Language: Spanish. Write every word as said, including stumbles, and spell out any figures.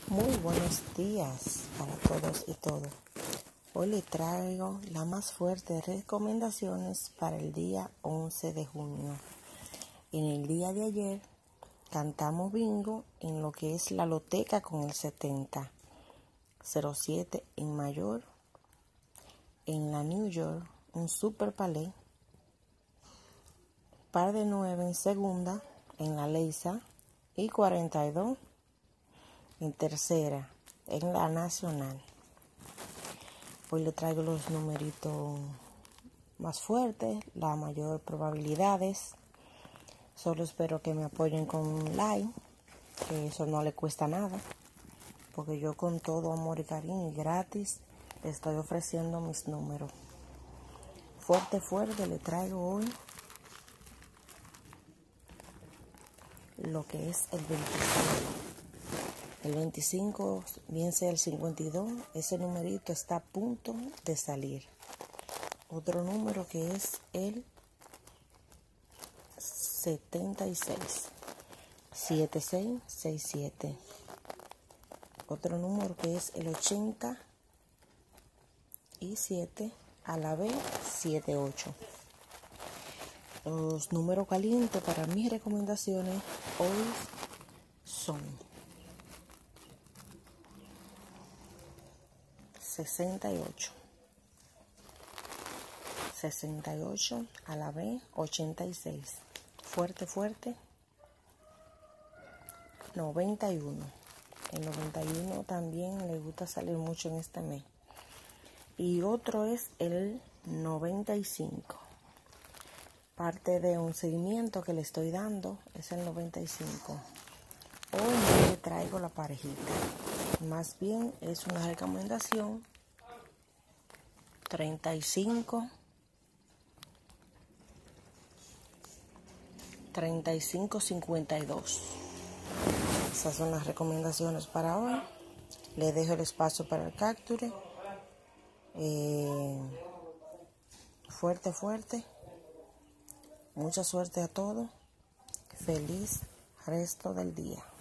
Muy buenos días para todos y todo. Hoy les traigo las más fuertes recomendaciones para el día once de junio. En el día de ayer cantamos bingo en lo que es la loteca con el setenta, cero siete en mayor, en la New York un super palé, par de nueve en segunda, en la Leisa y cuarenta y dos en tercera, en la nacional. Hoy le traigo los numeritos más fuertes, las mayor probabilidades. Solo espero que me apoyen con un like, que eso no le cuesta nada, porque yo con todo amor y cariño y gratis le estoy ofreciendo mis números. Fuerte, fuerte le traigo hoy lo que es el veinticinco. El veinticinco, bien sea el cincuenta y dos, ese numerito está a punto de salir. Otro número que es el setenta y seis, setenta y seis sesenta y siete. Otro número que es el ochenta y siete, a la vez setenta y ocho. Los números calientes para mis recomendaciones hoy son sesenta y ocho, sesenta y ocho, a la vez ochenta y seis, fuerte, fuerte, noventa y uno. El noventa y uno también le gusta salir mucho en este mes. Y otro es el noventa y cinco. Parte de un seguimiento que le estoy dando es el noventa y cinco. Hoy no le traigo la parejita. Más bien es una recomendación. treinta y cinco, treinta y cinco, cincuenta y dos. Esas son las recomendaciones para hoy. Le dejo el espacio para el capture. Eh, fuerte, fuerte. Mucha suerte a todos. Feliz resto del día.